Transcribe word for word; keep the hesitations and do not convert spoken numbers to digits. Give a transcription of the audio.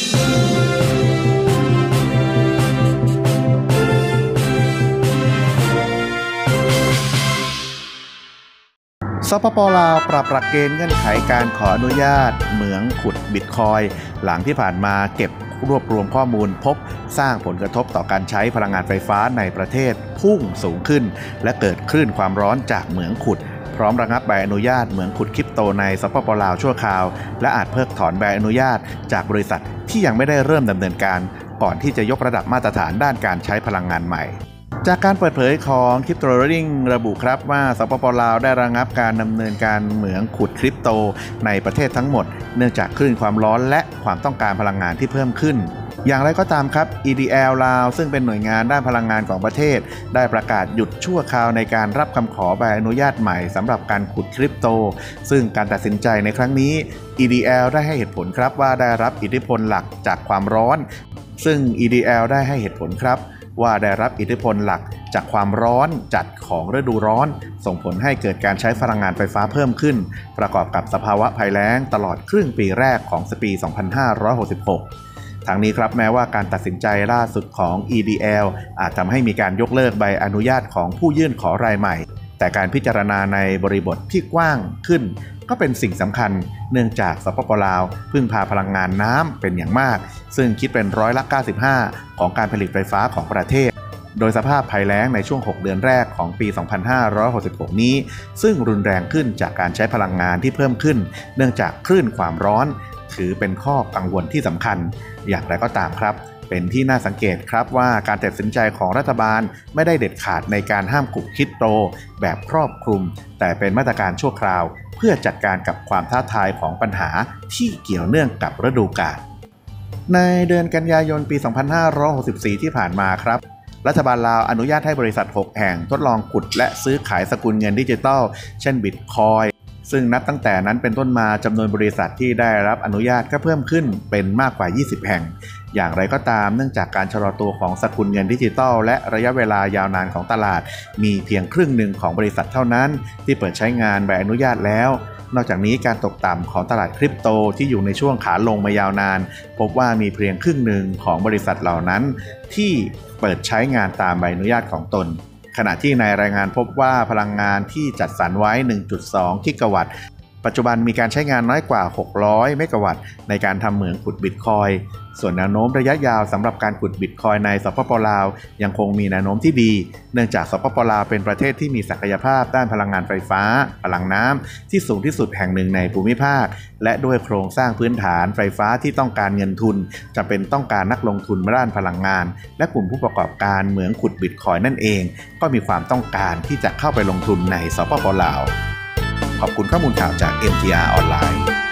สปป.ลาวปรับหลักเกณฑ์เงื่อนไขการขออนุญาตเหมืองขุดบิตคอยน์หลังที่ผ่านมาเก็บรวบรวมข้อมูลพบสร้างผลกระทบต่อการใช้พลังงานไฟฟ้าในประเทศพุ่งสูงขึ้นและเกิดคลื่นความร้อนจากเหมืองขุดพร้อมระงับใบอนุญาตเหมืองขุดคริปโตในสปป.ลาวชั่วคราวและอาจเพิกถอนใบอนุญาตจากบริษัทที่ยังไม่ได้เริ่มดำเนินการก่อนที่จะยกระดับมาตรฐานด้านการใช้พลังงานใหม่จากการเปิดเผยของ Crypto Trading ระบุครับว่าสปป.ลาวได้ระงับการดำเนินการเหมืองขุดคริปโตในประเทศทั้งหมดเนื่องจากคลื่นความร้อนและความต้องการพลังงานที่เพิ่มขึ้นอย่างไรก็ตามครับ อี ดี แอล ลาวซึ่งเป็นหน่วยงานด้านพลังงานของประเทศได้ประกาศหยุดชั่วคราวในการรับคำขอใบอนุญาตใหม่สำหรับการขุดคริปโตซึ่งการตัดสินใจในครั้งนี้ อี ดี แอล ได้ให้เหตุผลครับว่าได้รับอิทธิพลหลักจากความร้อนซึ่ง อี ดี แอล ได้ให้เหตุผลครับว่าได้รับอิทธิพลหลักจากความร้อนจัดของฤดูร้อนส่งผลให้เกิดการใช้พลังงานไฟฟ้าเพิ่มขึ้นประกอบกับสภาวะภัยแล้งตลอดครึ่งปีแรกของปี สองพันห้าร้อยหกสิบหก ทั้งนี้ครับแม้ว่าการตัดสินใจล่าสุดของ อี ดี แอล อาจทำให้มีการยกเลิกใบอนุญาตของผู้ยื่นขอรายใหม่แต่การพิจารณาในบริบทที่กว้างขึ้นก็เป็นสิ่งสำคัญเนื่องจากสปป.ลาวพึ่งพาพลังงานน้ำเป็นอย่างมากซึ่งคิดเป็นร้อยละเก้าสิบห้าของการผลิตไฟฟ้าของประเทศโดยสภาพภัยแล้งในช่วงหกเดือนแรกของปี สองพันห้าร้อยหกสิบหก นี้ซึ่งรุนแรงขึ้นจากการใช้พลังงานที่เพิ่มขึ้นเนื่องจากคลื่นความร้อนถือเป็นข้อกังวลที่สำคัญอย่างไรก็ตามครับเป็นที่น่าสังเกตครับว่าการตัดสินใจของรัฐบาลไม่ได้เด็ดขาดในการห้ามขุดคริปโตแบบครอบคลุมแต่เป็นมาตรการชั่วคราวเพื่อจัดการกับความท้าทายของปัญหาที่เกี่ยวเนื่องกับฤดูกาลในเดือนกันยายนปี สองพันห้าร้อยหกสิบสี่ ที่ผ่านมาครับรัฐบาลลาวอนุญาตให้บริษัทหกแห่งทดลองขุดและซื้อขายสกุลเงินดิจิทัลเช่นบิตคอยน์ซึ่งนับตั้งแต่นั้นเป็นต้นมาจำนวนบริษัทที่ได้รับอนุญาตก็เพิ่มขึ้นเป็นมากกว่ายี่สิบแห่งอย่างไรก็ตามเนื่องจากการชะลอตัวของสกุลเงินดิจิทัลและระยะเวลายาวนานของตลาดมีเพียงครึ่งหนึ่งของบริษัทเท่านั้นที่เปิดใช้งานใบอนุญาตแล้วนอกจากนี้การตกต่ำของตลาดคริปโตที่อยู่ในช่วงขาลงมายาวนานพบว่ามีเพียงครึ่งหนึ่งของบริษัทเหล่านั้นที่เปิดใช้งานตามใบอนุญาตของตนขณะที่ในรายงานพบว่าพลังงานที่จัดสรรไว้ หนึ่งจุดสอง กิกะวัตต์ปัจจุบันมีการใช้งานน้อยกว่าหกร้อยเมกะวัตต์ในการทำเหมืองขุดบิตคอยน์ส่วนแนวโน้มระยะยาวสำหรับการขุดบิตคอยน์ในสปป.ลาวยังคงมีแนวโน้มที่ดีเนื่องจากสปป.ลาวเป็นประเทศที่มีศักยภาพด้านพลังงานไฟฟ้าพลังน้ำที่สูงที่สุดแห่งหนึ่งในภูมิภาคและด้วยโครงสร้างพื้นฐานไฟฟ้าที่ต้องการเงินทุนจำเป็นต้องการนักลงทุนด้านพลังงานและกลุ่มผู้ประกอบการเหมืองขุดบิตคอยน์นั่นเองก็มีความต้องการที่จะเข้าไปลงทุนในสปป.ลาวขอบคุณข้อมูลข่าวจาก เอ็ม ที อาร์ ออนไลน์